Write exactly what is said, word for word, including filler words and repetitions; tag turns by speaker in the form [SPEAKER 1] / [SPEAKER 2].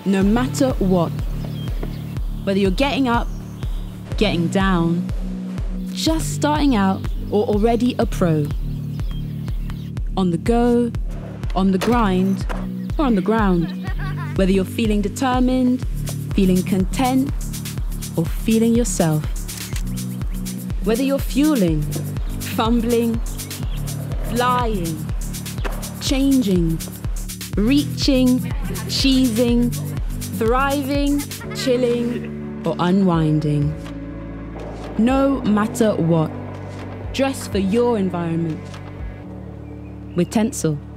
[SPEAKER 1] no matter what. Whether you're getting up, getting down, just starting out, or already a pro. On the go, on the grind, or on the ground. Whether you're feeling determined, feeling content, or feeling yourself. Whether you're fueling, fumbling, flying, changing, reaching, cheesing, thriving, chilling, or unwinding. No matter what, dress for your environment with Tencel.